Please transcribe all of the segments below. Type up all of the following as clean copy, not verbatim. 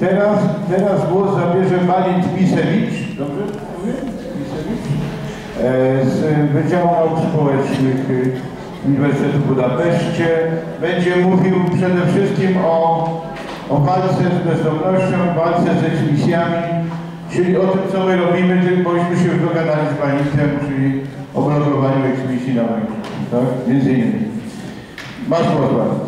Teraz głos zabierze Balint Pisewicz, dobrze mówię? Pisewicz? Z Wydziału Nauk Społecznych Uniwersytetu w Budapeszcie. Będzie mówił przede wszystkim o walce z bezdomnością, walce z eksmisjami, czyli o tym, co my robimy, bośmy się już dogadali z Balintem, czyli o blokowaniu eksmisji na Węgrzech, tak? Między innymi. Masz głos, Balint.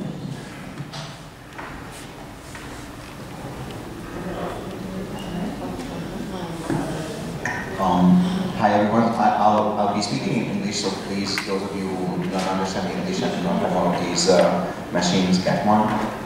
Hi everyone, I'll be speaking in English, so please, those of you who do not understand English and do not have one of these machines, get one.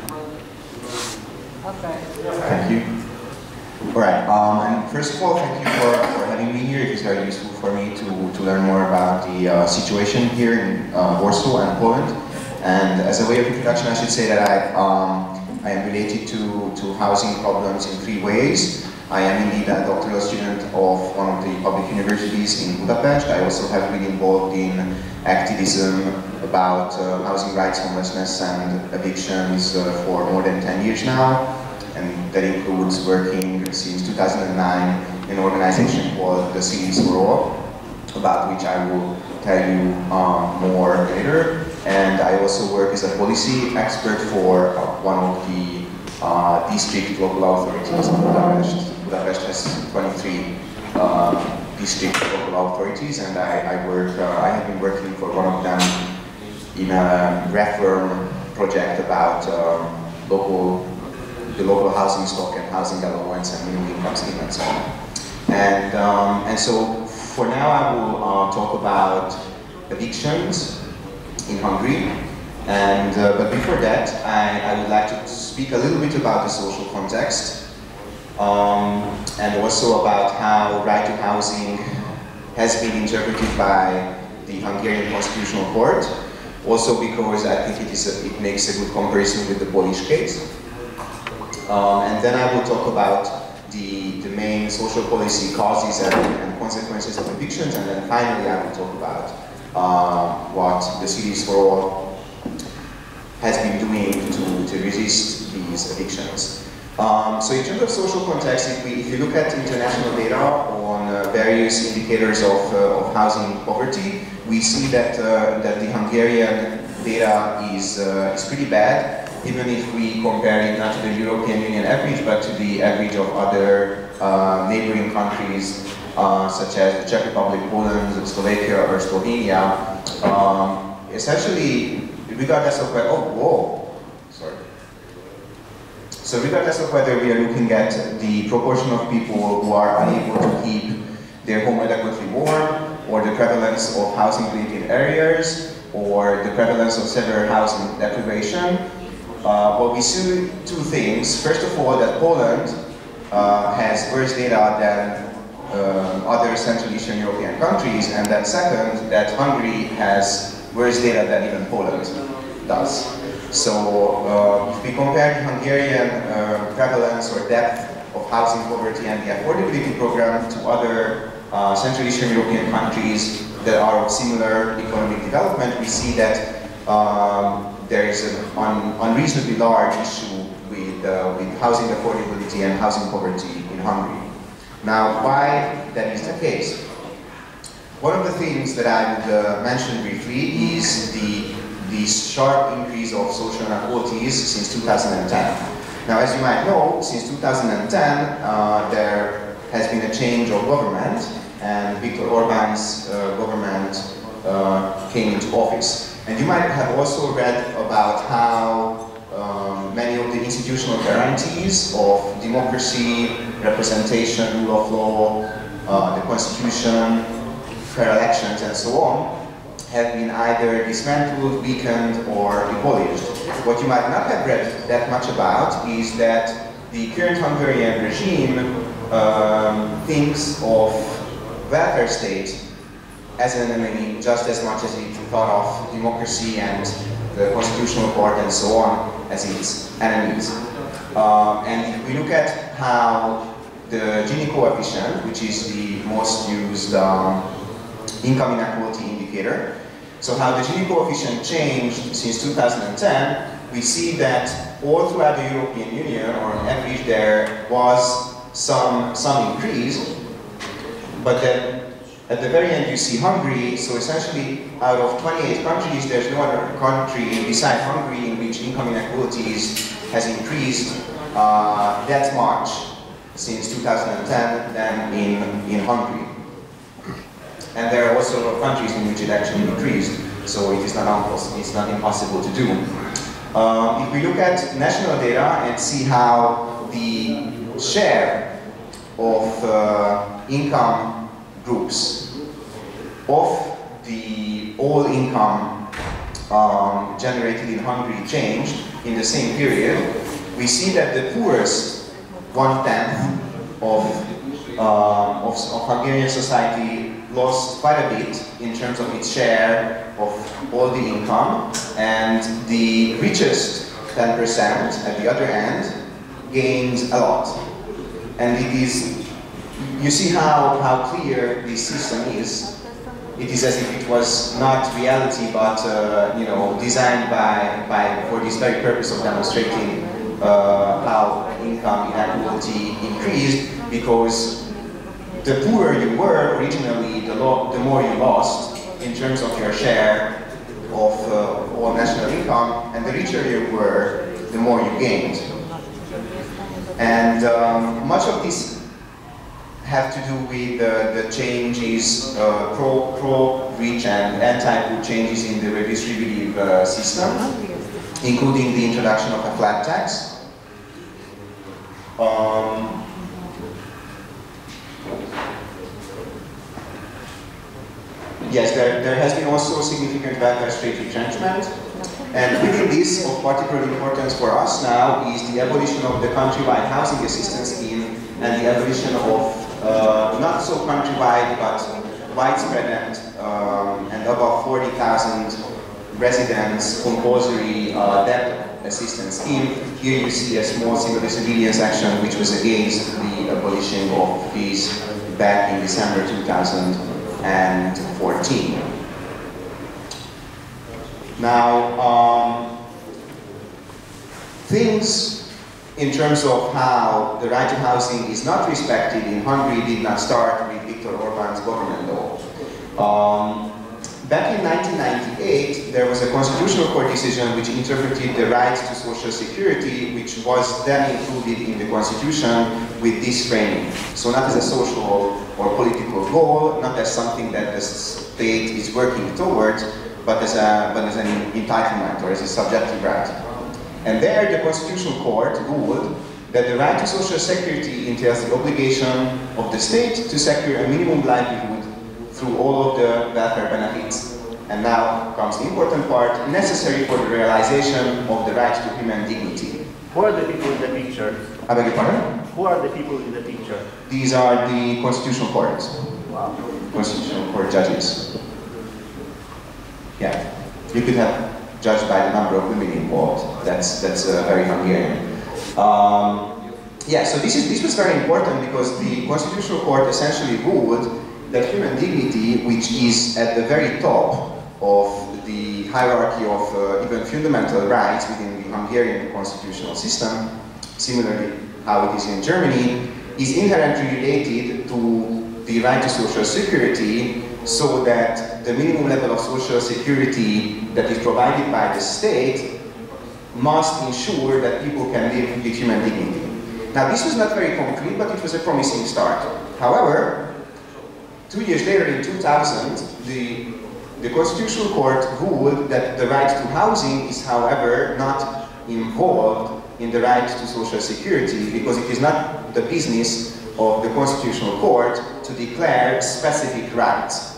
Okay. Thank you. Alright, and first of all, thank you for having me here. It is very useful for me to learn more about the situation here in Warsaw and Poland. And as a way of introduction, I should say that I am related to housing problems in 3 ways. I am indeed a doctoral student of one of the public universities in Budapest. I also have been involved in activism about housing rights, homelessness and evictions for more than 10 years now. And that includes working since 2009 in an organization called the Cities for All, about which I will tell you more later. And I also work as a policy expert for one of the district local authorities in Budapest. Budapest has 23 district local authorities, and I have been working for one of them in a reform project about the local housing stock and housing allowance and minimum income scheme and so on. And so for now I will talk about evictions in Hungary. And but before that, I would like to speak a little bit about the social context, and also about how right to housing has been interpreted by the Hungarian Constitutional Court. Also because I think it makes a good comparison with the Polish case. And then I will talk about the main social policy causes and consequences of evictions, and then finally I will talk about what the Cities for All has been doing to resist these evictions. So in terms of social context, if you look at international data on various indicators of housing poverty, we see that the Hungarian data is pretty bad, even if we compare it not to the European Union average, but to the average of other neighboring countries, such as the Czech Republic, Poland, Slovakia, or Slovenia. Essentially, regardless of whether, So regardless of whether we are looking at the proportion of people who are unable to keep their home adequately warm, or the prevalence of housing-related areas, or the prevalence of severe housing deprivation, well, we see 2 things. First of all, that Poland has worse data than other Central Eastern European countries, and then second, that Hungary has worse data than even Poland does. So if we compare the Hungarian prevalence or depth of housing poverty and the affordability program to other Central Eastern European countries that are of similar economic development, we see that there is an unreasonably large issue with housing affordability and housing poverty in Hungary. Now, why that is the case? One of the things that I would mention briefly is the sharp increase of social inequalities since 2010. Now, as you might know, since 2010, there has been a change of government, and Viktor Orbán's government came into office. And you might have also read about how many of the institutional guarantees of democracy, representation, rule of law, the constitution, fair elections, and so on, have been either dismantled, weakened, or abolished. What you might not have read that much about is that the current Hungarian regime thinks of welfare state as an enemy just as much as it thought of democracy and the constitutional court and so on as its enemies. And if we look at how the Gini coefficient, which is the most used income inequality indicator, so how the Gini coefficient changed since 2010, we see that all throughout the European Union, or on average, there was some increase, but then at the very end you see Hungary. So essentially, out of 28 countries, there's no other country beside Hungary in which income inequalities has increased that much since 2010 than in Hungary. And there are also countries in which it actually decreased, so it is not impossible to do. If we look at national data and see how the share of income groups of the all income generated in Hungary changed in the same period, we see that the poorest 1/10 of Hungarian society lost quite a bit in terms of its share of all the income, and the richest 10% at the other end gained a lot. And it is, you see how clear this system is. It is as if it was not reality, but you know, designed for this very purpose of demonstrating how income inequality increased, because the poorer you were originally, the more you lost in terms of your share of all national income, and the richer you were, the more you gained. And much of this have to do with the changes, pro-rich and anti-poor changes in the redistributive system, including the introduction of a flat tax. Yes, there has been also significant welfare state retrenchment, and within this, of particular importance for us now is the abolition of the countrywide housing assistance scheme and the abolition of not so countrywide but widespread and above 40,000 residents compulsory debt assistance scheme. Here you see a small civil disobedience action which was against the abolition of these back in December 2014. Now, things in terms of how the right to housing is not respected in Hungary did not start with Viktor Orbán's government though. Back in 1998, there was a constitutional court decision which interpreted the right to social security, which was then included in the constitution with this framing. So not as a social or political goal, not as something that the state is working towards, but as an entitlement or as a subjective right. And there the constitutional court ruled that the right to social security entails the obligation of the state to secure a minimum livelihood through all of the welfare benefits. And now comes the important part, necessary for the realization of the right to human dignity. Who are the people in the picture? I beg your pardon? Who are the people in the picture? These are the constitutional courts. Wow. Constitutional court judges. Yeah. You could have judged by the number of women involved. That's very Hungarian. Yeah, so this was very important because the Constitutional Court essentially ruled that human dignity, which is at the very top of the hierarchy of even fundamental rights within the Hungarian constitutional system, similarly how it is in Germany, is inherently related to the right to social security, so that the minimum level of social security that is provided by the state must ensure that people can live with human dignity. Now, this was not very concrete, but it was a promising start. However, 2 years later, in 2000, the Constitutional Court ruled that the right to housing is, however, not involved in the right to social security, because it is not the business of the Constitutional Court to declare specific rights.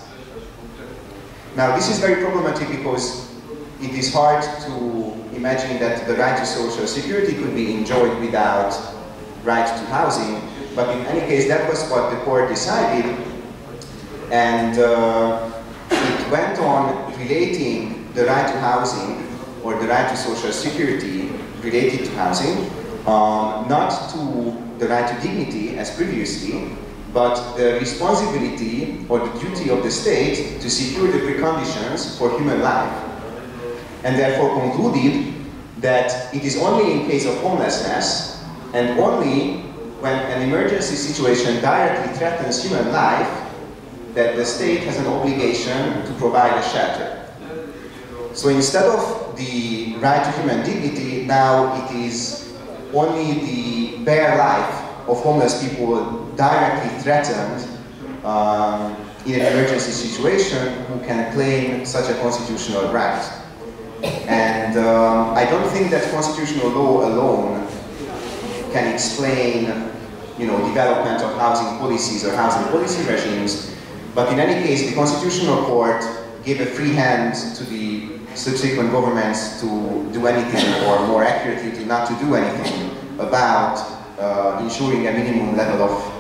Now, this is very problematic because it is hard to imagine that the right to social security could be enjoyed without right to housing, but in any case, that was what the court decided, and it went on relating the right to housing or the right to social security related to housing, not to the right to dignity as previously, but the responsibility or the duty of the state to secure the preconditions for human life, and therefore concluded that it is only in case of homelessness and only when an emergency situation directly threatens human life that the state has an obligation to provide a shelter. So instead of the right to human dignity, now it is only the bare life of homeless people directly threatened in an emergency situation who can claim such a constitutional right. And I don't think that constitutional law alone can explain, development of housing policies or housing policy regimes. But in any case, the Constitutional Court gave a free hand to the subsequent governments to do anything, or more accurately, to not to do anything about ensuring a minimum level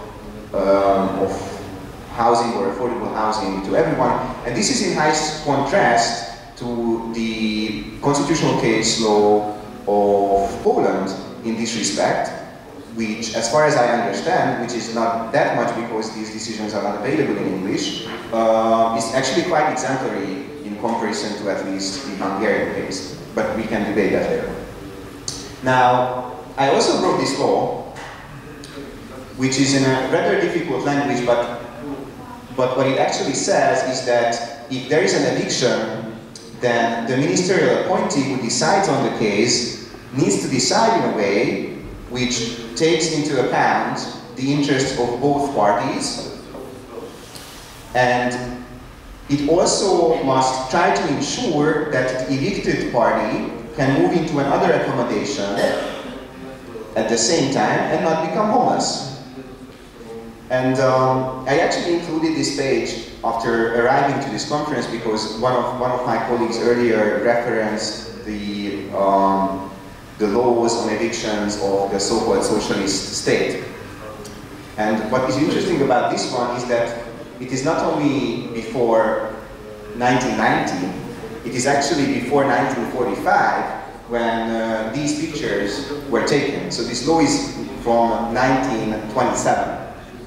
of housing or affordable housing to everyone. And this is in high contrast to the constitutional case law of Poland in this respect, which, as far as I understand, which is not that much because these decisions are not available in English, is actually quite exemplary in comparison to at least the Hungarian case. But we can debate that later. Now, I also wrote this law, which is in a rather difficult language, but what it actually says is that if there is an eviction, then the ministerial appointee who decides on the case needs to decide in a way which takes into account the interests of both parties, and it also must try to ensure that the evicted party can move into another accommodation at the same time and not become homeless. And I actually included this page after arriving to this conference because one of my colleagues earlier referenced the laws on evictions of the so-called socialist state. And what is interesting about this one is that it is not only before 1990, it is actually before 1945 when these pictures were taken. So this law is from 1927.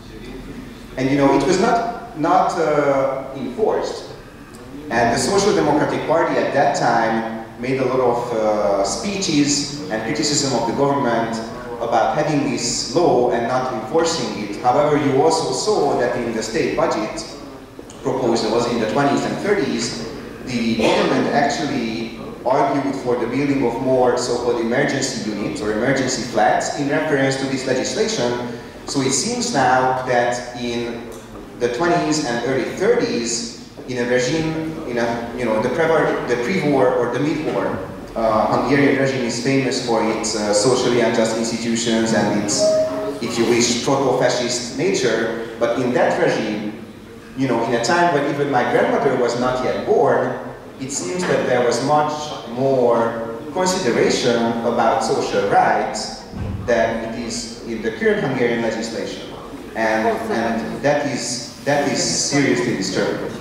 And it was not enforced. And the Social Democratic Party at that time made a lot of speeches and criticism of the government about having this law and not enforcing it. However, you also saw that in the state budget proposed, that was in the 20s and 30s, the government actually argued for the building of more so-called emergency units or emergency flats in reference to this legislation. So it seems now that in the 20s and early 30s, in a regime, the pre-war or the mid-war, Hungarian regime is famous for its socially unjust institutions and its, if you wish, proto-fascist nature. But in that regime, in a time when even my grandmother was not yet born, it seems that there was much more consideration about social rights than it is in the current Hungarian legislation. And that is seriously disturbing.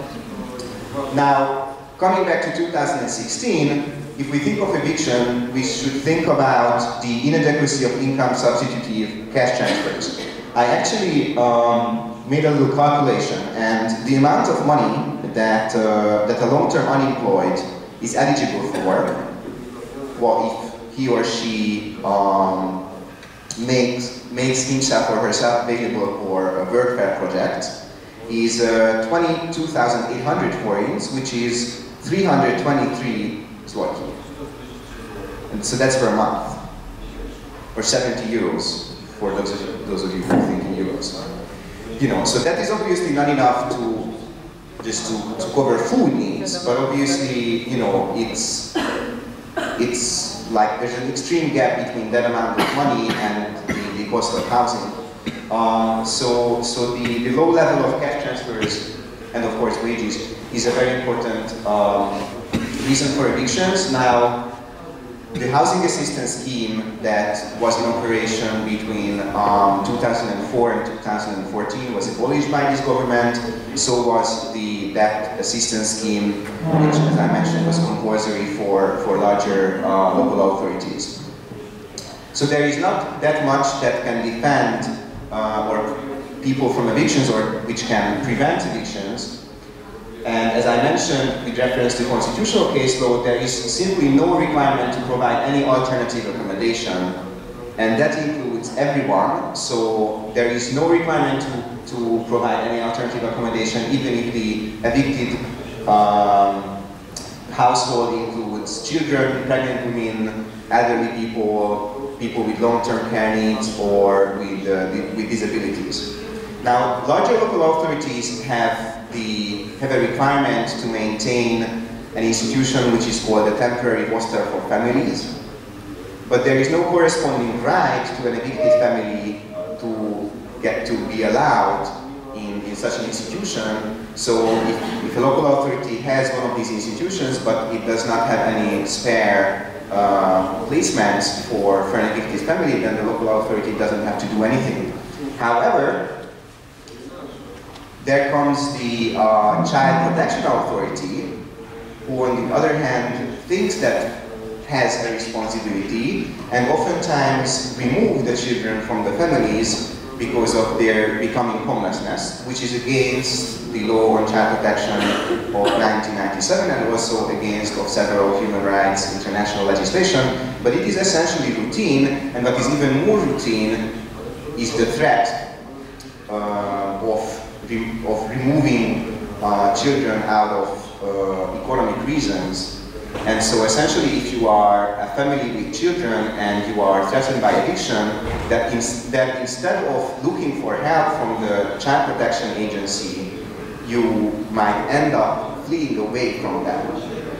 Now, coming back to 2016, if we think of eviction, we should think about the inadequacy of income substitutive cash transfers. I actually made a little calculation, and the amount of money that a long-term unemployed is eligible for, well, if he or she makes himself or herself available for a workfare project, is 22,800 forints, which is 323 zloty. And so that's per month, or 70 euros for those of you who think in euros. So that is obviously not enough to just to cover food needs, but obviously, it's like there's an extreme gap between that amount of money and the cost of housing. So the low level of cash transfers and of course wages is a very important reason for evictions. Now, the housing assistance scheme that was in operation between 2004 and 2014 was abolished by this government. So was the debt assistance scheme, which, as I mentioned, was compulsory for larger local authorities. So there is not that much that can defend or people from evictions or which can prevent evictions. And as I mentioned, with reference to constitutional case law, there is simply no requirement to provide any alternative accommodation, and that includes everyone. So there is no requirement to provide any alternative accommodation, even if the evicted household includes children, pregnant women, elderly people, people with long-term care needs, or with disabilities. Now, larger local authorities have a requirement to maintain an institution which is called a temporary hostel for families, but there is no corresponding right to an evicted family to be allowed in such an institution. So if a local authority has one of these institutions, but it does not have any spare placements for an evicted family, then the local authority doesn't have to do anything. However, there comes the Child Protection Authority, who on the other hand thinks that has a responsibility and oftentimes remove the children from the families because of their becoming homelessness, which is against the law on child protection of 1997 and also against of several human rights international legislation. But it is essentially routine, and what is even more routine is the threat of removing children out of economic reasons. And so essentially, if you are a family with children and you are threatened by eviction, that instead of looking for help from the Child Protection Agency, you might end up fleeing away from them.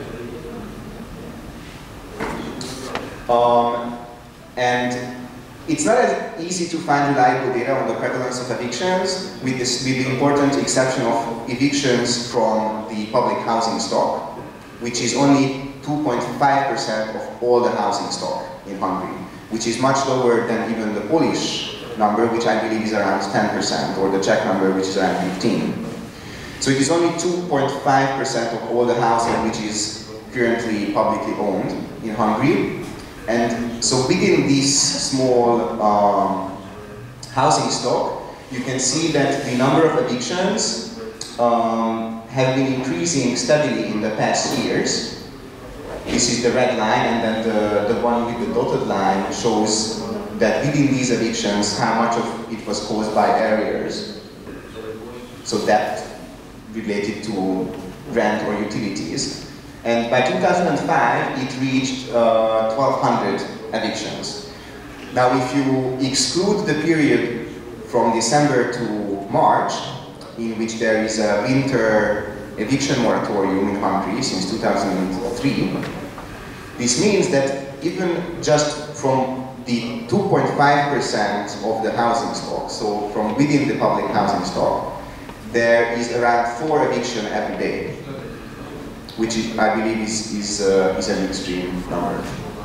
And it's not as easy to find reliable data on the prevalence of evictions, with the important exception of evictions from the public housing stock, which is only 2.5% of all the housing stock in Hungary, which is much lower than even the Polish number, which I believe is around 10%, or the Czech number, which is around 15%. So it is only 2.5% of all the housing which is currently publicly owned in Hungary. And so within this small housing stock, you can see that the number of evictions have been increasing steadily in the past years. This is the red line, and then the one with the dotted line shows that within these evictions, how much of it was caused by arrears. So that related to rent or utilities. And by 2005, it reached 1,200 evictions. Now, if you exclude the period from December to March, in which there is a winter eviction moratorium in Hungary since 2003, this means that even just from the 2.5% of the housing stock, so from within the public housing stock, there is around 4 evictions every day, which I believe is an extreme number.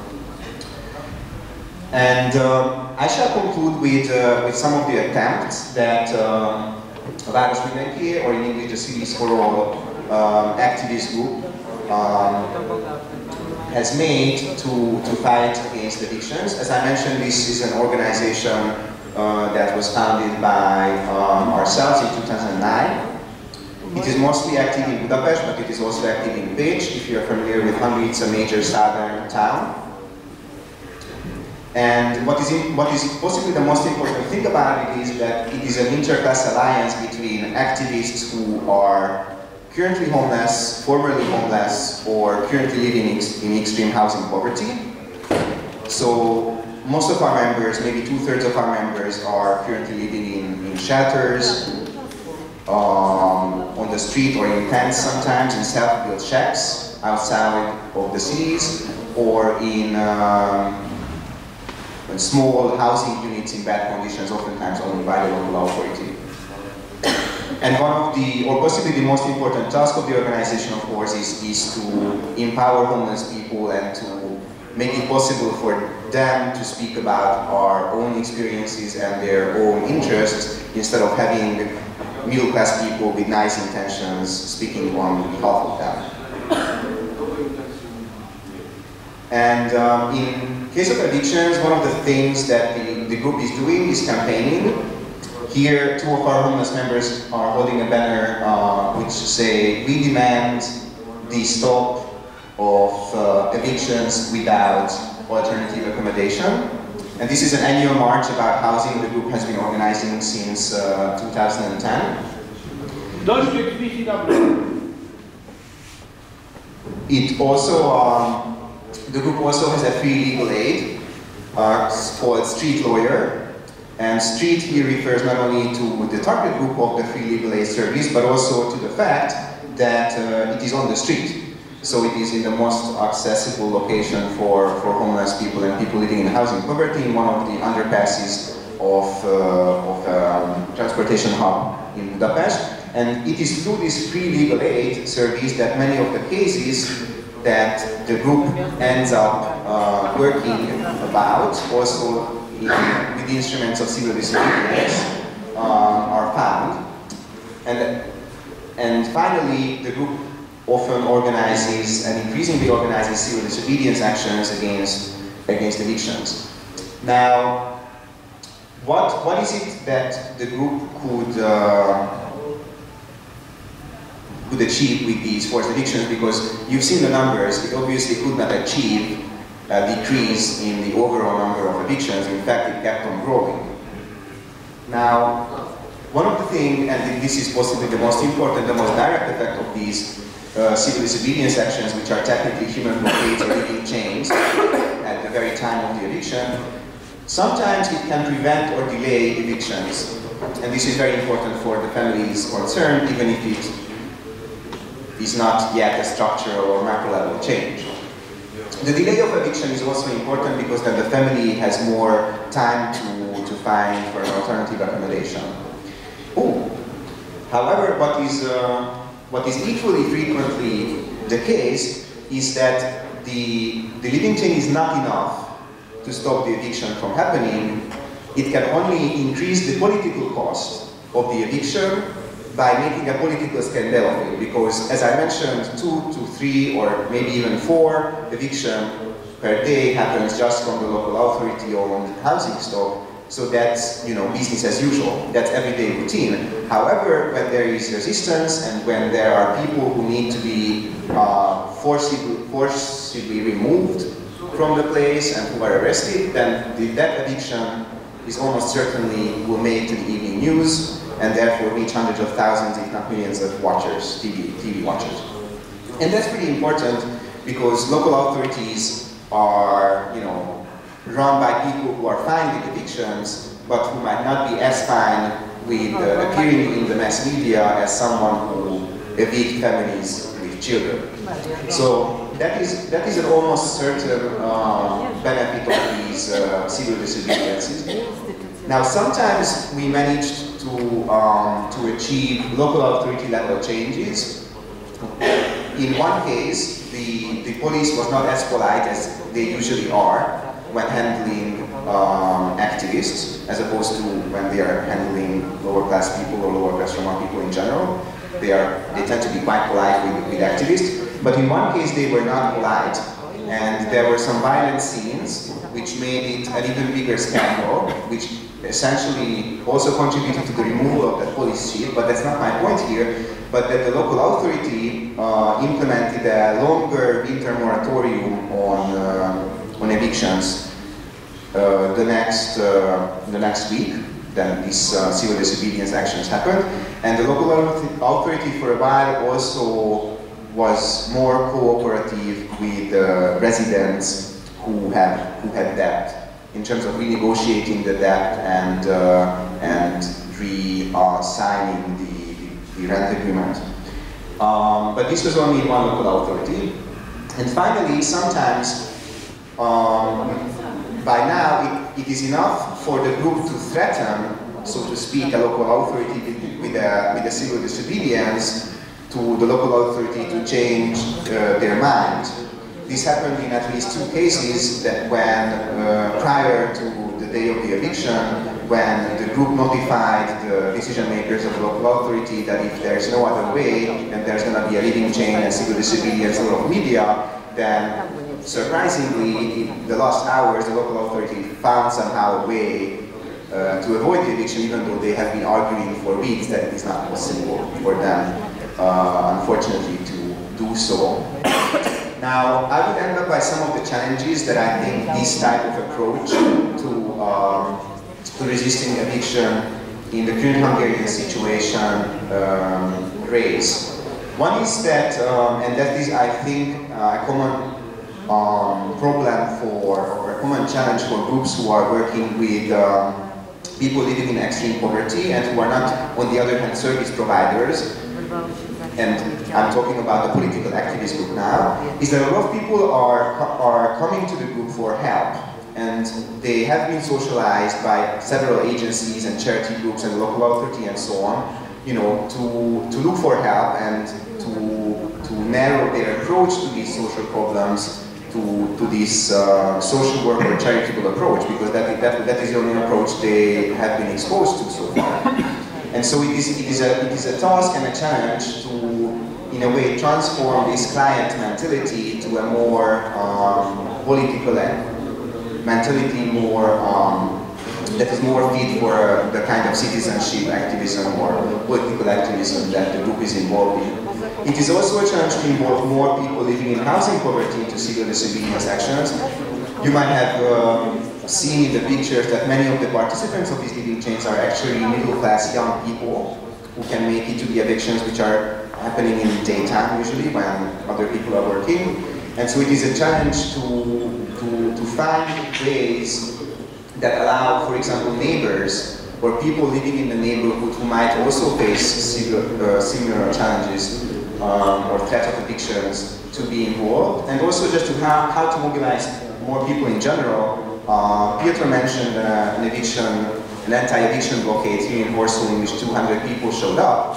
And I shall conclude with some of the attempts that Város Mindenkié, or in English the Cities for All activist group has made to fight against evictions. As I mentioned, this is an organization that was founded by ourselves in 2009. It is mostly active in Budapest, but it is also active in Pécs. If you are familiar with Hungary, it's a major southern town. And what is possibly the most important thing about it is that it is an interclass alliance between activists who are currently homeless, formerly homeless, or currently living in extreme housing poverty. So most of our members, maybe 2/3 of our members, are currently living in shelters, on the street or in tents sometimes, in self-built shacks outside of the cities, or in small housing units in bad conditions, oftentimes owned by the local authority. And one of the, or possibly the most important task of the organization, of course, is to empower homeless people and to make it possible for them to speak about our own experiences and their own interests, instead of having middle-class people with nice intentions speaking on behalf of them. And in case of evictions, one of the things that the group is doing is campaigning. Here, two of our homeless members are holding a banner which say, "We demand the stop of evictions without alternative accommodation." And this is an annual march about housing the group has been organizing since 2010. It also, the group also has a free legal aid called Street Lawyer. And street here refers not only to the target group of the free legal aid service, but also to the fact that it is on the street. So it is in the most accessible location for homeless people and people living in housing poverty, in one of the underpasses of transportation hub in Budapest. And it is through this free legal aid service that many of the cases that the group ends up working about, also with the instruments of civil disobedience, are found. And finally, the group often organizes and increasingly organizes civil disobedience actions against evictions. Now, what is it that the group could achieve with these forced evictions? Because you've seen the numbers, it obviously could not achieve a decrease in the overall number of evictions. In fact, it kept on growing. Now, one of the things, and this is possibly the most important, the most direct effect of these civil disobedience actions, which are technically human blockades or living chains at the very time of the eviction, sometimes it can prevent or delay evictions. And this is very important for the families concerned, even if it is not yet a structural or macro level change. The delay of eviction is also important because then the family has more time to find for an alternative accommodation. However, what is equally frequently the case is that the living chain is not enough to stop the eviction from happening. It can only increase the political cost of the eviction by making a political scandal of it, because as I mentioned, 2 to 3 or maybe even 4 evictions per day happens just from the local authority-owned housing stock. So that's, business as usual. That's everyday routine. However, when there is resistance and when there are people who need to be forcibly removed from the place and who are arrested, then that eviction is almost certainly will make it to the evening news and therefore reach hundreds of thousands, if not millions of watchers, TV watchers. And that's pretty important because local authorities are, run by people who are fine with evictions, but who might not be as fine with appearing in the mass media as someone who evict families with children. So that is an almost certain benefit of these civil disobediences. Now, sometimes we managed to achieve local authority level changes. In one case, the police was not as polite as they usually are when handling activists, as opposed to when they are handling lower class people or lower class Roma people in general. They tend to be quite polite with activists, but in one case they were not polite, and there were some violent scenes which made it an even bigger scandal, which essentially also contributed to the removal of that police chief, but that's not my point here, but that the local authority implemented a longer winter moratorium on evictions the next week. Then these civil disobedience actions happened, and the local authority for a while also was more cooperative with residents who had debt in terms of renegotiating the debt and re-signing the rent agreement. But this was only one local authority. And finally, sometimes by now, it is enough for the group to threaten, so to speak, a local authority with a civil disobedience to the local authority to change their mind. This happened in at least 2 cases that when, prior to the day of the eviction, when the group notified the decision makers of the local authority that if there's no other way, and there's going to be a living chain and civil disobedience all of media, then surprisingly, in the last hours, the local authority found somehow a way to avoid the eviction, even though they have been arguing for weeks that it is not possible for them, unfortunately, to do so. Now, I would end up by some of the challenges that I think this type of approach to resisting eviction in the current Hungarian situation raise. One is that, and that is, I think, a common problem or a common challenge for groups who are working with people living in extreme poverty and who are not, on the other hand, service providers, and I'm talking about the political activist group now, is that a lot of people are coming to the group for help. And they have been socialized by several agencies and charity groups and local authority and so on, you know, to look for help and to narrow their approach to these social problems to this social work or charitable approach, because that is the only approach they have been exposed to so far. And so it is a task and a challenge to, in a way, transform this client mentality to a more political mentality, that is more fit for the kind of citizenship activism or political activism that the group is involved in. It is also a challenge to involve more people living in housing poverty into civil disobedience actions. You might have seen in the pictures that many of the participants of these living chains are actually middle-class young people who can make it to the evictions, which are happening in daytime usually when other people are working. And so it is a challenge to find ways that allow, for example, neighbors or people living in the neighborhood who might also face similar challenges or threat of evictions to be involved, and also just to how to mobilize more people in general. Piotr mentioned an anti-eviction blockade here in Warsaw in which 200 people showed up.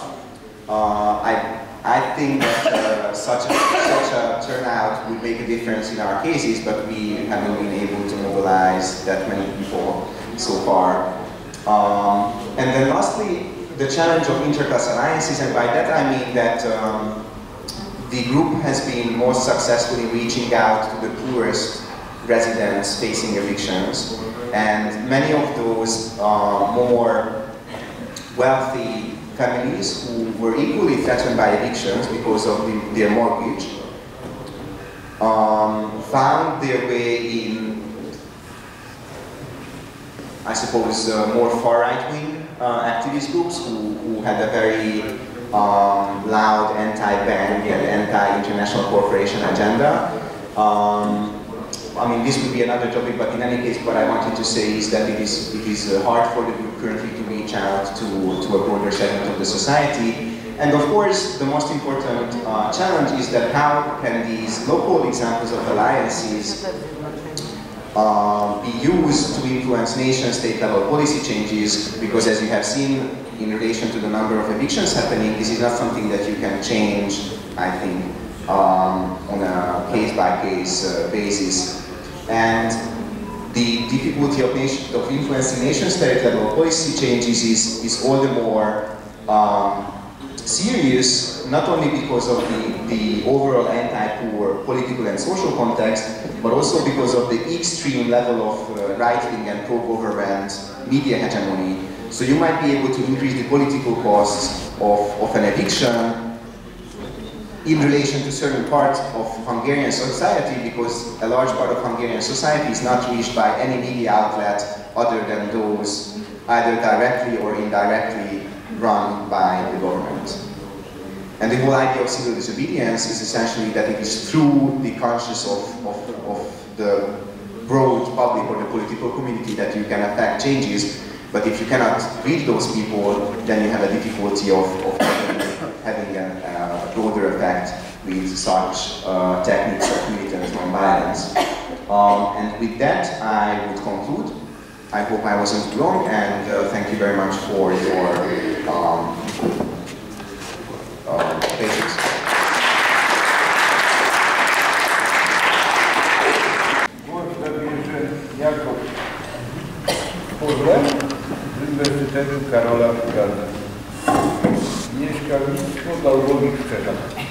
I think that such a turnout would make a difference in our cases, but we haven't been able to mobilize that many people so far. And then lastly, the challenge of interclass alliances, and by that I mean that the group has been most successfully reaching out to the poorest residents facing evictions, and many of those more wealthy families who were equally threatened by evictions because of their mortgage found their way in, I suppose, more far-right-wing activist groups who had a very loud anti-bank and anti-international corporation agenda. I mean, this would be another topic, but in any case, what I wanted to say is that it is hard for the group currently to reach out to a broader segment of the society. And of course, the most important challenge is that how can these local examples of alliances be used to influence nation-state level policy changes, because as you have seen in relation to the number of evictions happening, this is not something that you can change, I think, on a case-by-case basis. And the difficulty of influencing nation-state level policy changes is all the more serious, not only because of the overall anti-poor political and social context, but also because of the extreme level of right-wing and pro-government media hegemony. So you might be able to increase the political costs of an eviction in relation to certain parts of Hungarian society, because a large part of Hungarian society is not reached by any media outlet other than those either directly or indirectly run by the government. And the whole idea of civil disobedience is essentially that it is through the conscience of the broad public or the political community that you can affect changes. But if you cannot reach those people, then you have a difficulty of having a broader effect with such techniques of militant non-violence. And with that, I would conclude. I hope I wasn't wrong, and thank you very much for your patience. Głos zabierze Jakub Purle z Uniwersytetu Karola Wrocławia. Mieszkalnictwo Gałowik w Czechach.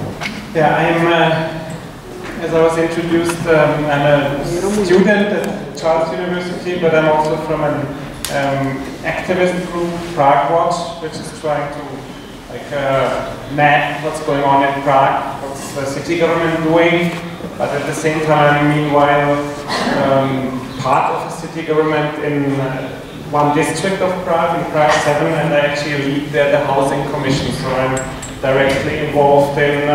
Yeah, as I was introduced, I'm a student at Charles University, but I'm also from an activist group, Prague Watch, which is trying to map what's going on in Prague, what's the city government doing, but at the same time, meanwhile, part of the city government in one district of Prague, in Prague 7, and I actually lead there the housing commission, so I'm directly involved in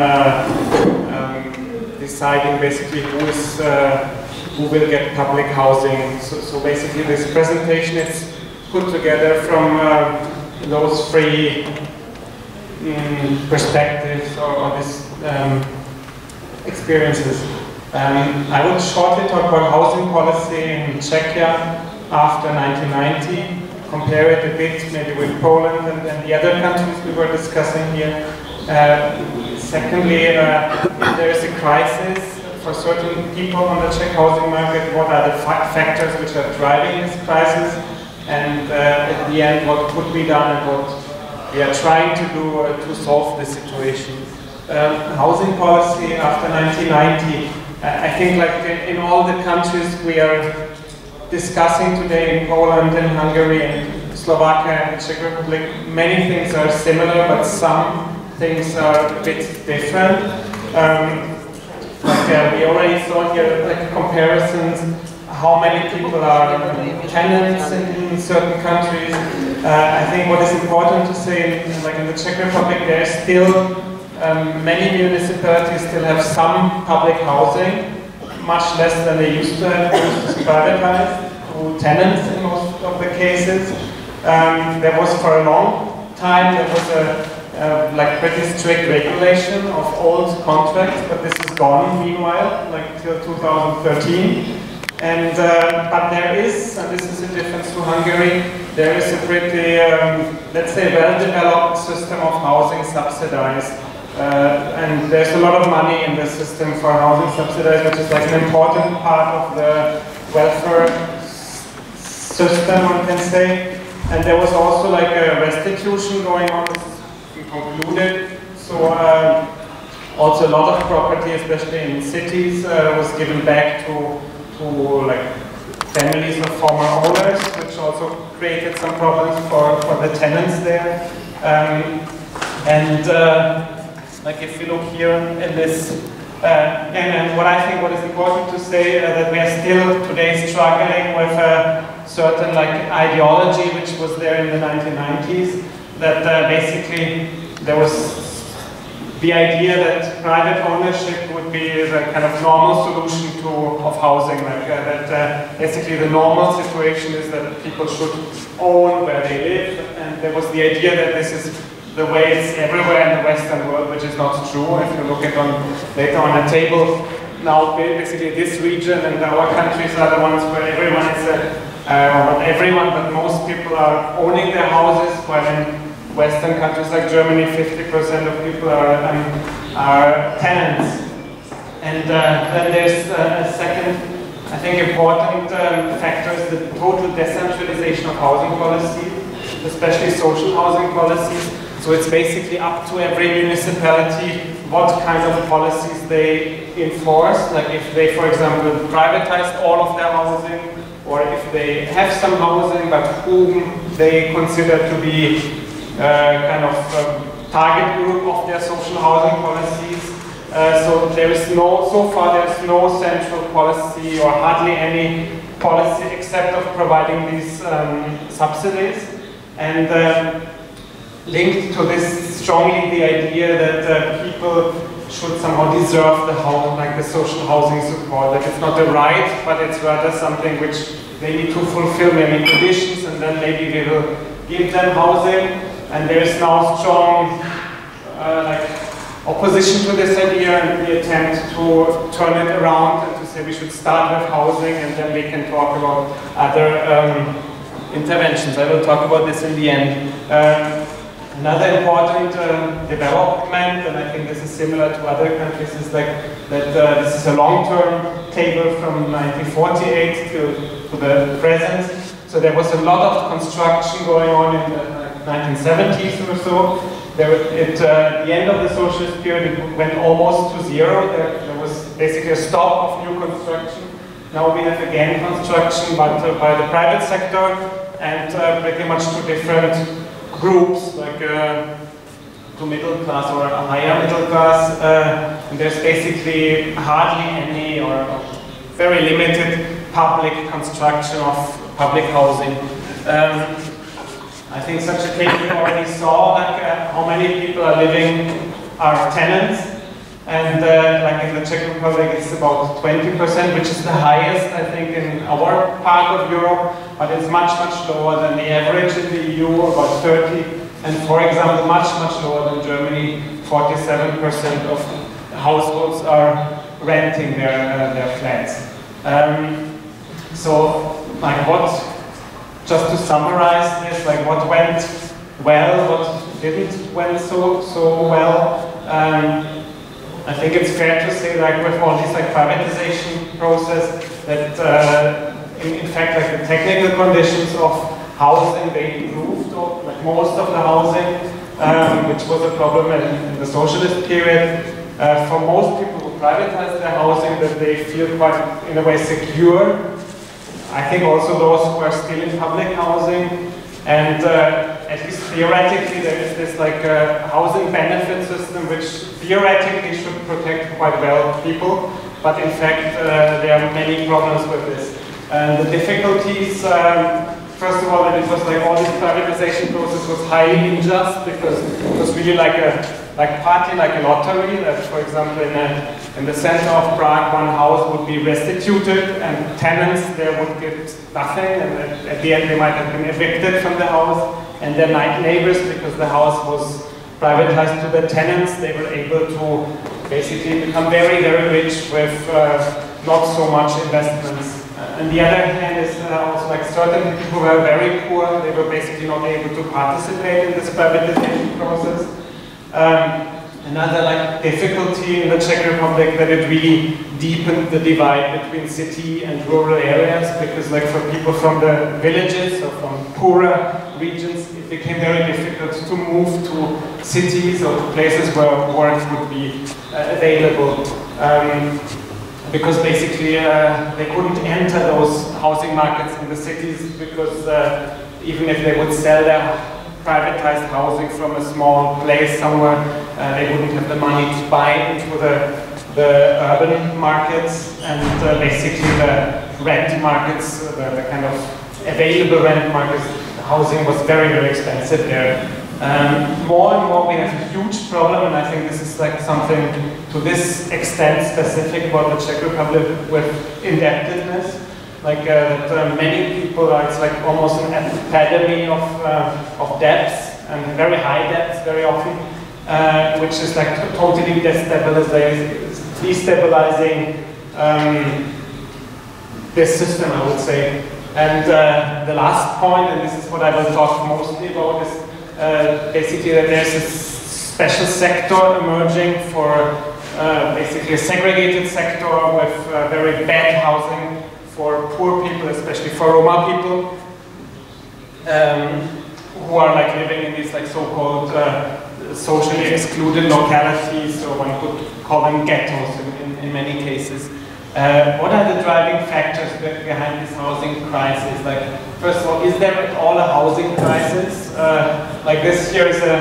deciding basically who will get public housing. So basically this presentation is put together from those three perspectives or these experiences. I will shortly talk about housing policy in Czechia after 1990, compare it a bit maybe with Poland and the other countries we were discussing here. Secondly, if there is a crisis for certain people on the Czech housing market, what are the factors which are driving this crisis? And at the end, what could be done and what we are trying to do to solve the situation. Housing policy after 1990, I think like in all the countries we are discussing today, in Poland and Hungary and Slovakia and the Czech Republic, many things are similar, but some things are a bit different. We already saw here like comparisons, how many people are tenants in certain countries. I think what is important to say, like in the Czech Republic, there are still many municipalities still have some public housing, much less than they used to have. It was privatized to tenants in most of the cases. There was for a long time, there was a like pretty strict regulation of old contracts, but this is gone meanwhile, like till 2013. And but there is, and this is a difference to Hungary, there is a pretty, let's say, well-developed system of housing subsidized. And there's a lot of money in the system for housing subsidized, which is like an important part of the welfare system, one can say. And there was also like a restitution going on, this is concluded. So also a lot of property, especially in cities, was given back to like families of former owners, which also created some problems for the tenants there. Like if you look here in this, and what I think what is important to say that we are still today struggling with a certain like ideology which was there in the 1990s, that basically there was the idea that private ownership would be the kind of normal solution of housing, like that basically the normal situation is that people should own where they live, and there was the idea that this is the way it's everywhere in the Western world, which is not true. If you look at later on a table, now basically this region and our countries are the ones where everyone is, not everyone, but most people are owning their houses, while in Western countries like Germany, 50% of people are tenants. And then there's a second, I think, important factor is the total decentralization of housing policy, especially social housing policies. So it's basically up to every municipality what kind of policies they enforce. Like if they, for example, privatized all of their housing, or if they have some housing but whom they consider to be kind of target group of their social housing policies. So there is so far there's no central policy or hardly any policy except of providing these subsidies. And linked to this strongly the idea that people should somehow deserve the house, like the social housing support. Like it's not a right, but it's rather something which they need to fulfill many conditions, and then maybe we will give them housing. And there is now strong like opposition to this idea, and the attempt to turn it around and to say we should start with housing and then we can talk about other interventions. I will talk about this in the end. Another important development, and I think this is similar to other countries, is like that this is a long-term table from 1948 to the present. So there was a lot of construction going on in the 1970s or so. At the end of the socialist period, it went almost to zero. There was basically a stop of new construction. Now we have again construction, but by the private sector, and pretty much to different groups, like to middle class or a higher middle class. And there's basically hardly any or very limited public construction of public housing. I think such a case we already saw, like how many people are living are tenants, and like in the Czech Republic it's about 20%, which is the highest I think in our part of Europe, but it's much lower than the average in the EU, about 30, and for example much lower than Germany. 47% of households are renting their flats. So like just to summarize this, like what went well, what didn't went so well. I think it's fair to say, like with all this like privatization process, that in fact like the technical conditions of housing, they improved, or like most of the housing, which was a problem in the socialist period. For most people who privatize their housing, that they feel quite in a way secure. I think also those who are still in public housing, and at least theoretically there is this like housing benefit system which theoretically should protect quite well people, but in fact there are many problems with this. And the difficulties, first of all, that it was like all this privatization process was highly unjust, because it was really like a partly like a lottery, that for example in the center of Prague one house would be restituted and tenants there would get nothing, and at the end they might have been evicted from the house, and their neighbors, because the house was privatized to the tenants, they were able to basically become very rich with not so much investments. On the other hand is also like certain people who were very poor, they were basically not able to participate in this privatization process. Another like difficulty in the Czech Republic, that it really deepened the divide between city and rural areas, because like for people from the villages or from poorer regions, it became very difficult to move to cities or to places where work would be available. Because basically they couldn't enter those housing markets in the cities, because even if they would sell their privatized housing from a small place somewhere, they wouldn't have the money to buy into the urban markets, and basically the rent markets, the kind of available rent markets, the housing was very expensive there. More and more we have a huge problem, and I think this is like something to this extent specific about the Czech Republic with indebtedness. Like that many people are, it's like almost an epidemic of debts, and very high debts very often, which is like totally destabilizing this system, I would say. And the last point, and this is what I will talk mostly about, is basically that there's a special sector emerging for basically a segregated sector with very bad housing for poor people, especially for Roma people, who are like living in these like so-called socially excluded localities, or one could call them ghettos in many cases. What are the driving factors behind this housing crisis? Like, first of all, is there at all a housing crisis? Like this year is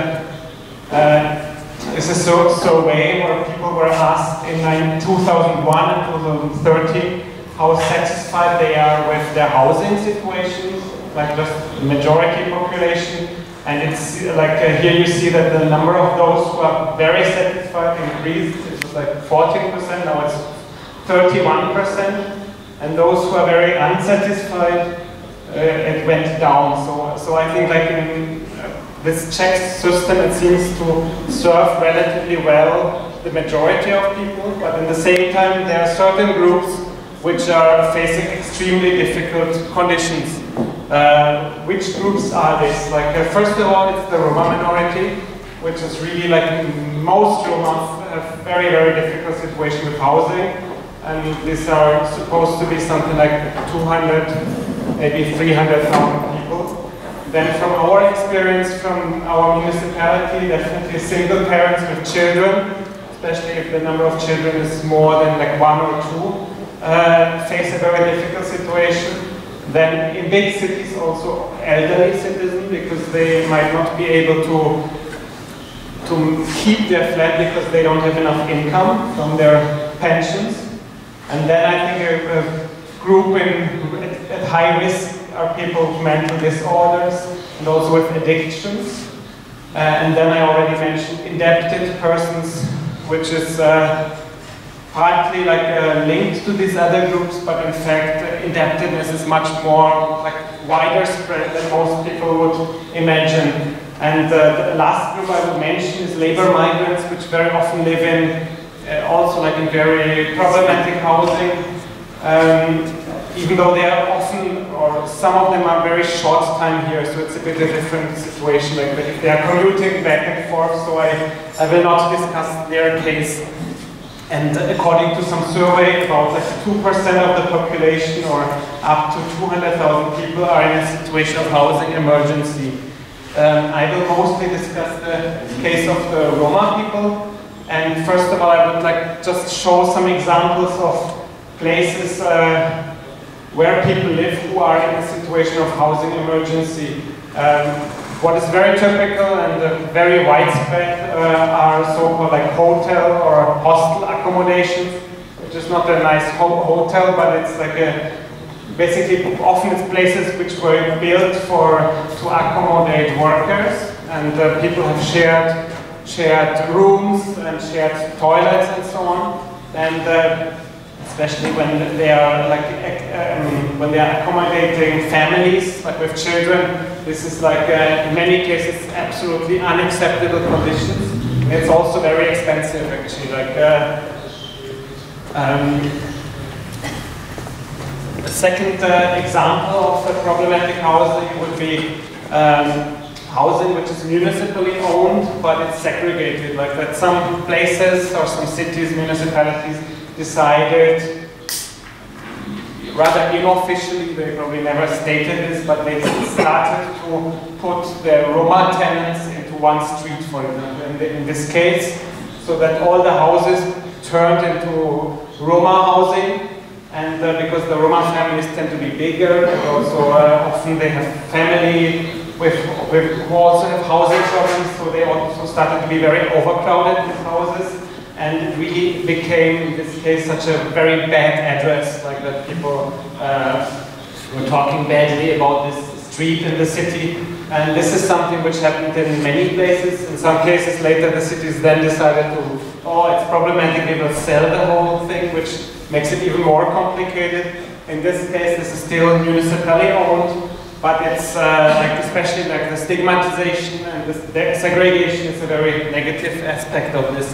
a survey where people were asked in 2001 and 2013 how satisfied they are with their housing situation, like just the majority population. And it's like here you see that the number of those who are very satisfied increased. It was like 14%, now it's 31%. And those who are very unsatisfied, it went down. So I think like in this Czech system, it seems to serve relatively well the majority of people, but at the same time there are certain groups which are facing extremely difficult conditions. Which groups are this? Like first of all, it's the Roma minority, which is really like most Roma have very difficult situation with housing, and these are supposed to be something like 200, maybe 300,000 people. Then from our experience from our municipality, definitely single parents with children, especially if the number of children is more than like 1 or 2. face a very difficult situation. Then in big cities also elderly citizens, because they might not be able to keep their flat because they don't have enough income from their pensions. And then I think a group at high risk are people with mental disorders and also with addictions. And then I already mentioned indebted persons, which is partly linked to these other groups, but in fact indebtedness is much more wider spread than most people would imagine. And the last group I would mention is labor migrants, which very often live in also in very problematic housing, even though they are often, or some of them are very short time here, so it's a bit of a different situation. Like if they are commuting back and forth, so I will not discuss their case. And according to some survey, about 2% of the population, or up to 200,000 people, are in a situation of housing emergency. I will mostly discuss the case of the Roma people. And first of all, I would just show some examples of places where people live who are in a situation of housing emergency. What is very typical and very widespread are so-called hotel or hostel accommodations, which is not a nice hotel, but it's basically often it's places which were built to accommodate workers, and people have shared rooms and shared toilets and so on. And especially when they are when they are accommodating families with children, this is in many cases absolutely unacceptable conditions. And it's also very expensive actually. The second example of problematic housing would be housing which is municipally owned, but it's segregated. That some places or some cities, municipalities decided, rather unofficially, they probably never stated this, but they started to put the Roma tenants into one street, for example, in this case, so that all the houses turned into Roma housing. And because the Roma families tend to be bigger, and also often they have family who also have housing problems, so they also started to be very overcrowded, these houses. And it really became, in this case, such a very bad address, that people were talking badly about this street in the city. And this is something which happened in many places. In some cases later, the cities then decided to, it's problematic, we will sell the whole thing, which makes it even more complicated. In this case, this is still municipally owned, but it's especially the stigmatization and the segregation is a very negative aspect of this.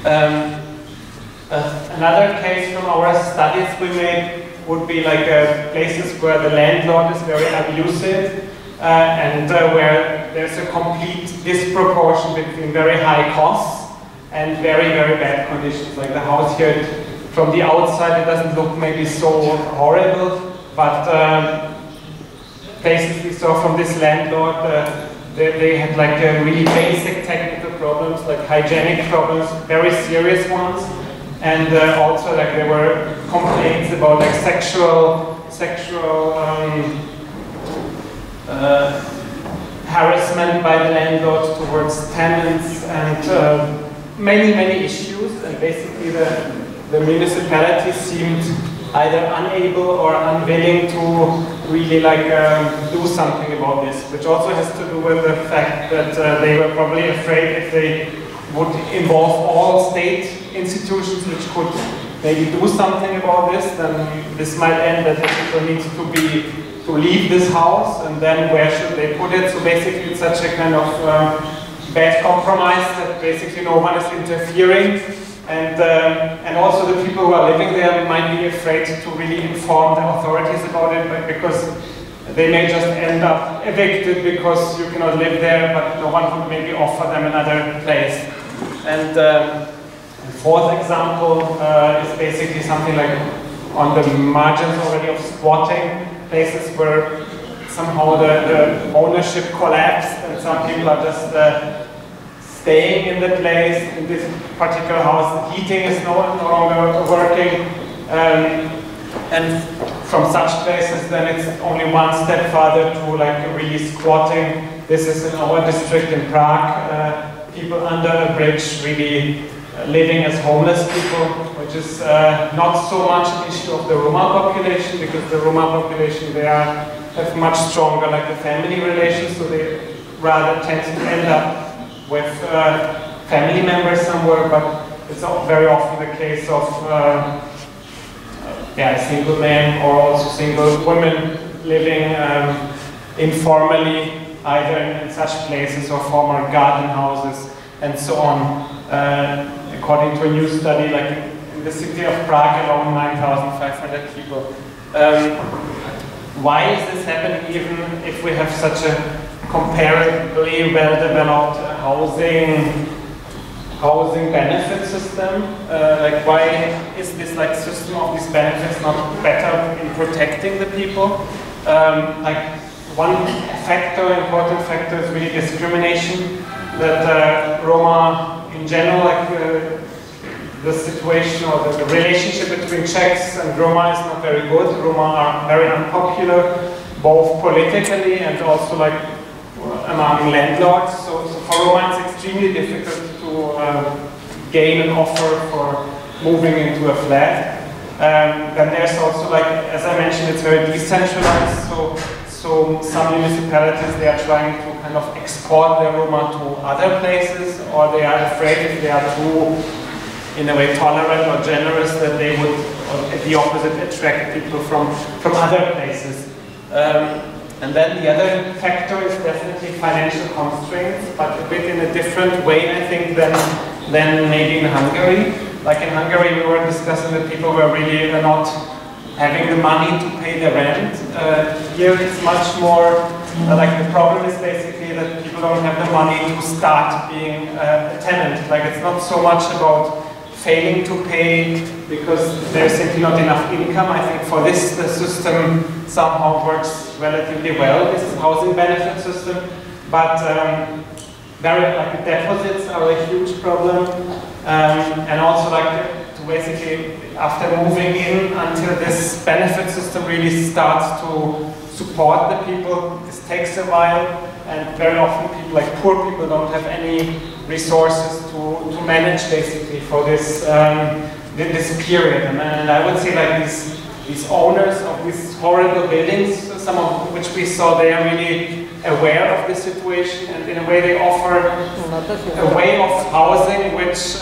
Another case from our studies we made would be places where the landlord is very abusive and where there's a complete disproportion between very high costs and very, very bad conditions. Like the house here, from the outside it doesn't look maybe so horrible, but places we saw from this landlord, they had really basic technical problems, hygienic problems, very serious ones, and also there were complaints about sexual harassment by the landlord towards tenants, and many issues. And basically the municipality seemed either unable or unwilling to really do something about this, which also has to do with the fact that they were probably afraid if they would involve all state institutions which could maybe do something about this, then this might end that the people need to leave this house, and then where should they put it? So basically it's such a kind of bad compromise that basically no one is interfering. And also the people who are living there might be afraid to really inform the authorities about it, because they may just end up evicted because you cannot live there, but no one would maybe offer them another place. And the fourth example is basically something on the margins already of squatting, places where somehow the ownership collapsed and some people are just staying in the place. In this particular house, the heating is no longer working. And from such places, then it's only one step further to like really squatting. This is in our district in Prague. People under a bridge really living as homeless people, which is not so much an issue of the Roma population, because the Roma population have much stronger like the family relations, so they rather tend to end up with family members somewhere, but it's very often the case of single men or also single women living informally, either in such places or former garden houses and so on. According to a new study, like in the city of Prague alone, 9,500 people. Why is this happening even if we have such a comparably well-developed housing benefit system? Like why is this like system of these benefits not better in protecting the people? Like one important factor is really discrimination, that Roma in general, like the situation or the relationship between Czechs and Roma is not very good. Roma are very unpopular, both politically and also like among landlords. So for Roma it's extremely difficult to gain an offer for moving into a flat. Then there's also, like, as I mentioned, it's very decentralized, so some municipalities, they are trying to kind of export their Roma to other places, or they are afraid if they are too, in a way, tolerant or generous, that they would, or the opposite, attract people from other places. And then the other factor is definitely financial constraints, but a bit in a different way, I think, than maybe in Hungary. Like in Hungary, we were discussing that people were really not having the money to pay the rent. Here it's much more, like the problem is basically that people don't have the money to start being a tenant. Like it's not so much about failing to pay because there's simply not enough income. I think for this, the system somehow works relatively well, this housing benefit system. But the deposits are a huge problem. And also to basically, after moving in, until this benefit system really starts to support the people, this takes a while, and very often people, like poor people, don't have any resources to manage basically for this this period. And I would say like these owners of these horrible buildings, some of which we saw, they are really aware of the situation, and in a way they offer a way of housing which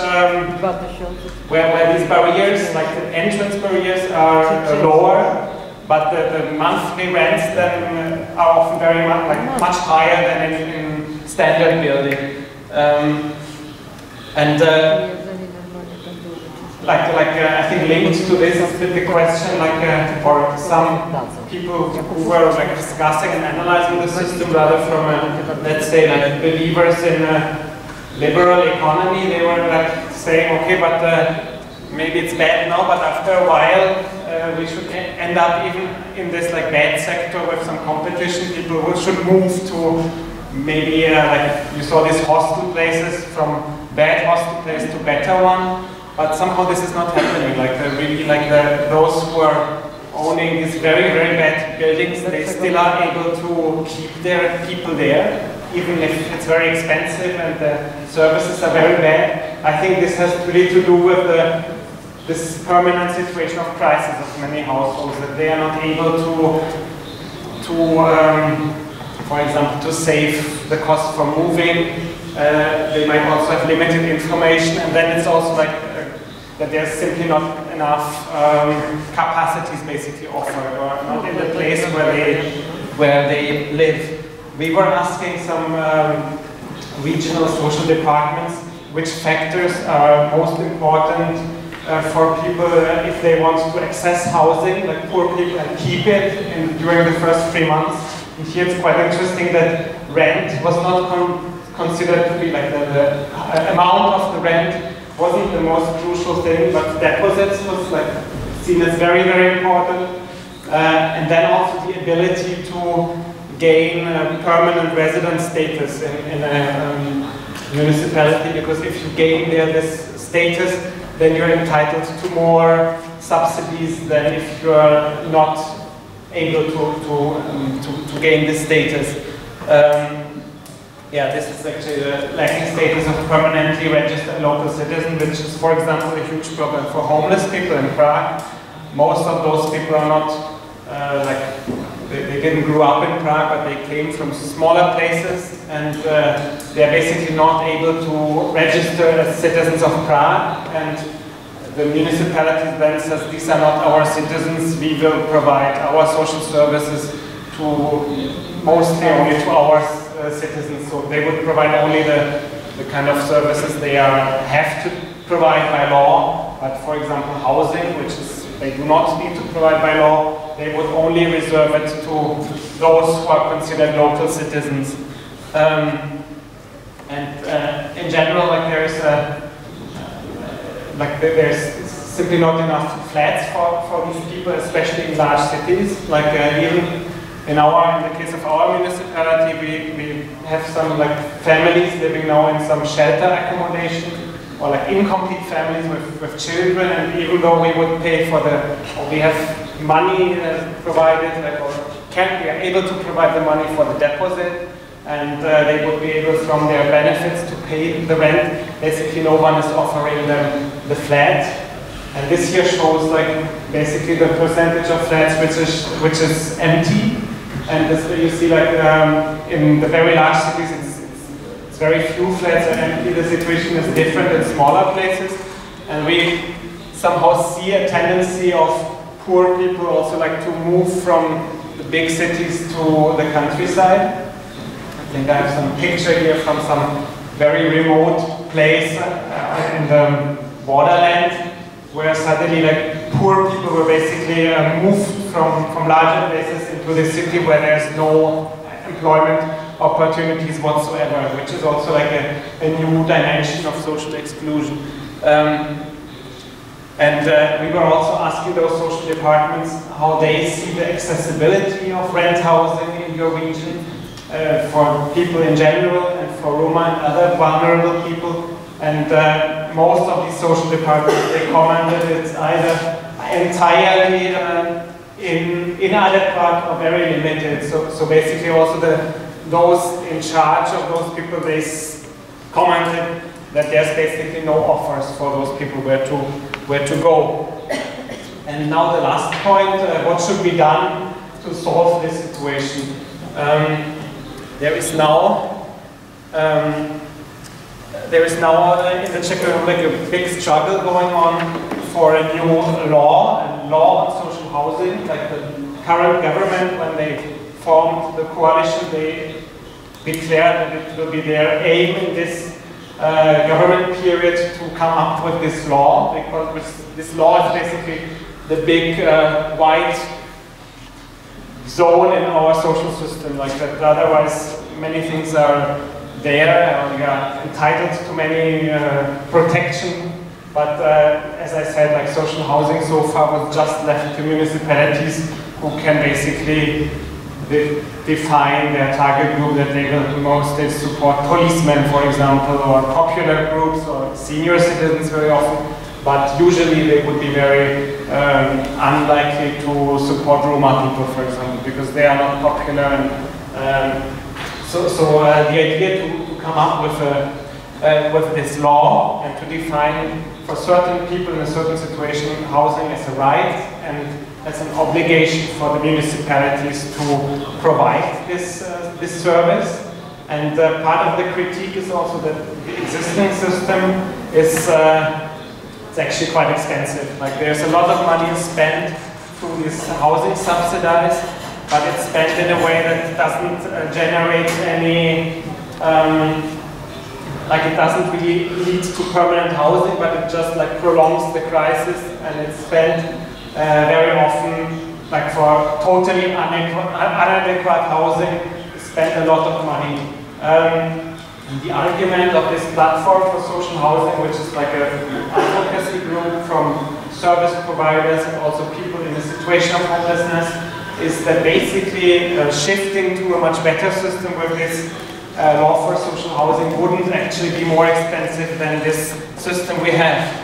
where these barriers, like the entrance barriers, are lower, but the monthly rents then are often very much higher than in standard building. I think linked to this is the question, for some people who were discussing and analyzing the system rather from let's say believers in a liberal economy, they were saying, okay, but maybe it's bad now, but after a while we should end up even in this bad sector with some competition. People who should move to maybe you saw these hostel places, from bad hostel place to better one. But somehow this is not happening. Those who are owning these very, very bad buildings, they still are able to keep their people there, even if it's very expensive and the services are very bad. I think this has really to do with this permanent situation of crisis of many households, that they are not able for example, to save the cost for moving. They might also have limited information, and then it's also that there's simply not enough capacities basically offered, or not in the place where they live. We were asking some regional social departments which factors are most important for people if they want to access housing, like poor people, and keep it during the first 3 months. And here it's quite interesting that rent was not considered to be the amount of the rent wasn't the most crucial thing, but deposits was seen as very, very important. And then also the ability to gain permanent resident status in a municipality, because if you gain there this status, then you're entitled to more subsidies than if you are not able to gain this status. Yeah, this is actually the lacking status of permanently registered local citizen, which is, for example, a huge problem for homeless people in Prague. Most of those people are not, they didn't grow up in Prague, but they came from smaller places, and they're basically not able to register as citizens of Prague, and the municipality then says, these are not our citizens, we will provide our social services to mostly only to our citizens, so they would provide only the kind of services they have to provide by law, but for example housing, which is they do not need to provide by law, they would only reserve it to those who are considered local citizens. In general, there's simply not enough flats for these people, especially in large cities. Even in the case of our municipality, we have some families living now in some shelter accommodation, or incomplete families with children, and even though we would pay for we have money provided, we are able to provide the money for the deposit, and they would be able from their benefits to pay the rent. Basically no one is offering them the flat, and this here shows basically the percentage of flats which is empty, and this, you see in the very large cities it's very few flats are empty. The situation is different in smaller places, and we somehow see a tendency of poor people also to move from the big cities to the countryside. I think I have some picture here from some very remote place in the borderland, where suddenly poor people were basically moved from larger places into the city where there's no employment opportunities whatsoever, which is also a new dimension of social exclusion. We were also asking those social departments how they see the accessibility of rent housing in your region for people in general and for Roma and other vulnerable people. And most of these social departments, they commented it's either entirely inadequate or very limited. So basically also those in charge of those people, they commented that there's basically no offers for those people where to go. And now the last point, what should be done to solve this situation? There is now in the Czech Republic a big struggle going on for a new law on social housing. The current government, when they formed the coalition, they declared that it will be their aim in this government period to come up with this law, because this law is basically the big white zone in our social system. That otherwise many things are there, and we are entitled to many protection, but as I said, social housing so far was just left to municipalities, who can basically define their target group, that they will mostly support policemen, for example, or popular groups, or senior citizens very often, but usually they would be very unlikely to support Roma people, for example, because they are not popular. And so the idea to come up with this law and to define for certain people in a certain situation housing as a right and as an obligation for the municipalities to provide this service. And part of the critique is also that the existing system is it's actually quite expensive. There's a lot of money spent through this housing subsidized, but it's spent in a way that doesn't generate any, it doesn't really lead to permanent housing, but it just prolongs the crisis, and it's spent very often for totally inadequate housing, spent a lot of money. The argument of this platform for social housing, which is an advocacy group from service providers and also people in a situation of homelessness, is that basically shifting to a much better system with this law for social housing wouldn't actually be more expensive than this system we have.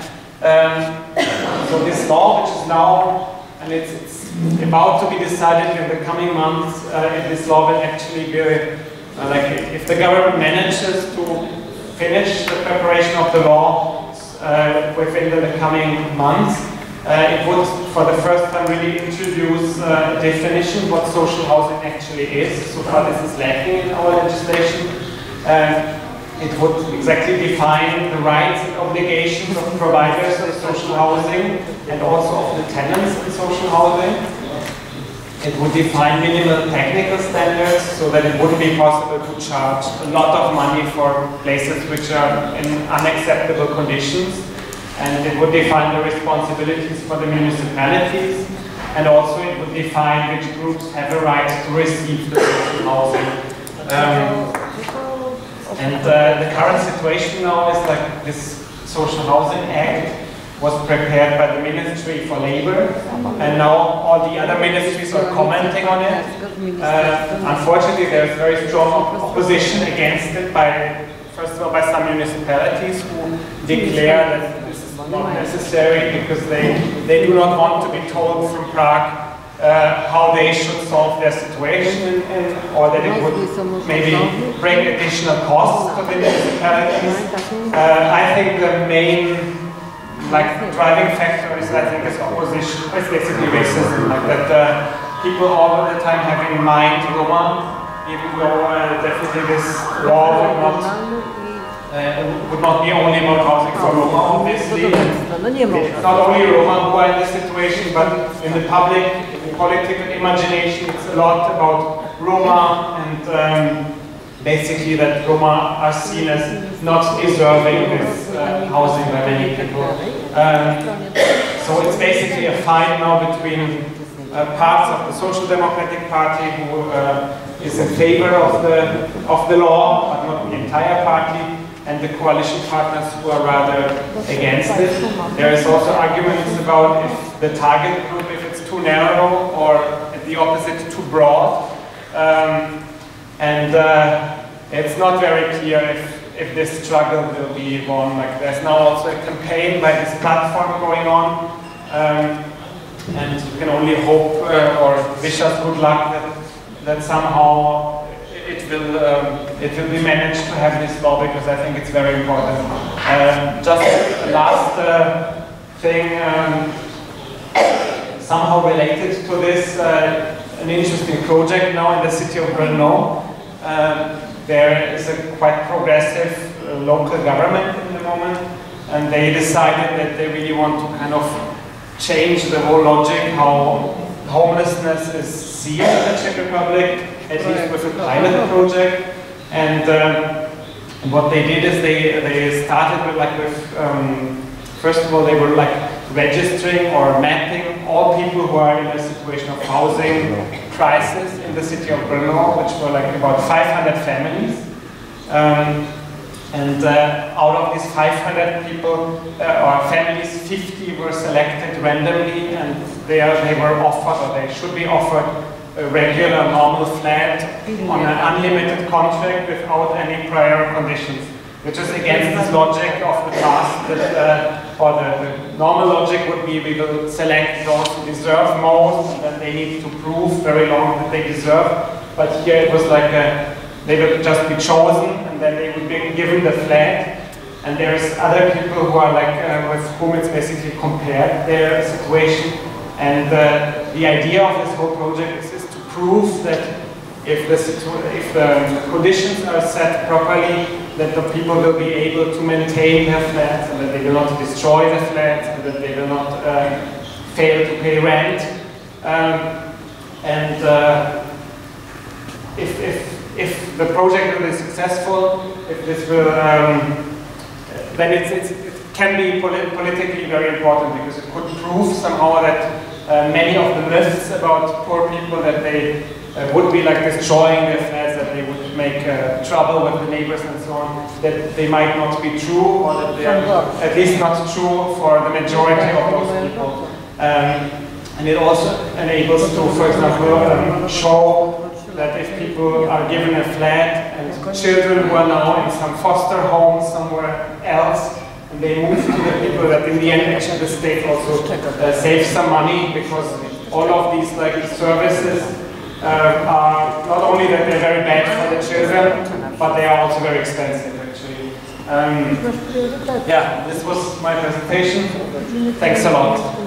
So this law, which is now, and it's about to be decided in the coming months, if this law will actually be, like if the government manages to finish the preparation of the law within the coming months, it would, for the first time, really introduce a definition of what social housing actually is. So far, this is lacking in our legislation. It would exactly define the rights and obligations of providers of social housing and also of the tenants in social housing. It would define minimal technical standards so that it wouldn't be possible to charge a lot of money for places which are in unacceptable conditions. And it would define the responsibilities for the municipalities, and also it would define which groups have a right to receive the social housing. The current situation now is like this Social Housing Act was prepared by the Ministry for Labor, and now all the other ministries are commenting on it. Unfortunately, there's very strong opposition against it first of all, by some municipalities who declare that this is not necessary because they do not want to be told from Prague how they should solve their situation, or that it would maybe bring additional costs to the municipalities. I think the main driving factor is, opposition. It's basically racism, that people all the time have in mind Roma, even though definitely this law would not be only about housing for Roma, obviously. It's not only Roma who are in this situation, but in the public, political imagination, it's a lot about Roma, and basically that Roma are seen as not deserving this housing by many people. So it's basically a fight now between parts of the Social Democratic Party who is in favor of the law, but not the entire party, and the coalition partners who are rather against it. There is also arguments about if the target group, if it's too narrow, or at the opposite, too broad. It's not very clear if this struggle will be won. There's now also a campaign by this platform going on, and you can only hope or wish us good luck that somehow it will be managed to have this law, because I think it's very important. Just a last thing, somehow related to this, an interesting project now in the city of Brno. There is a quite progressive local government in the moment, and they decided that they really want to kind of change the whole logic how homelessness is seen in the Czech Republic, at least with a pilot project. And what they did is they started with first of all, they were registering or mapping all people who are in a situation of housing crisis in the city of Brno, which were about 500 families. Out of these 500 people or families, 50 were selected randomly, and they were offered, or they should be offered, a regular normal flat on an unlimited contract without any prior conditions, which is against this logic of the past, that, or the normal logic would be we will select those who deserve most, and then they need to prove very long that they deserve. But here it was they will just be chosen, and then they would be given the flat. And there's other people who are with whom it's basically compared their situation. And the idea of this whole project is to prove that if the conditions are set properly, that the people will be able to maintain their flats, and that they will not destroy the flats, and that they will not fail to pay rent. If the project will be successful, if this will, then it can be politically very important, because it could prove somehow that many of the myths about poor people, that they would be destroying their flats, that they would make trouble with the neighbors and so on, that they might not be true, or that they are at least not true for the majority of those people. And it also enables to, for example, show that if people are given a flat, and children who are now in some foster homes somewhere else, and they move to the people that in the end actually the state also saves some money, because all of these like services are not only that they're very bad for the children, but they are also very expensive actually. Yeah, this was my presentation. Thanks a lot.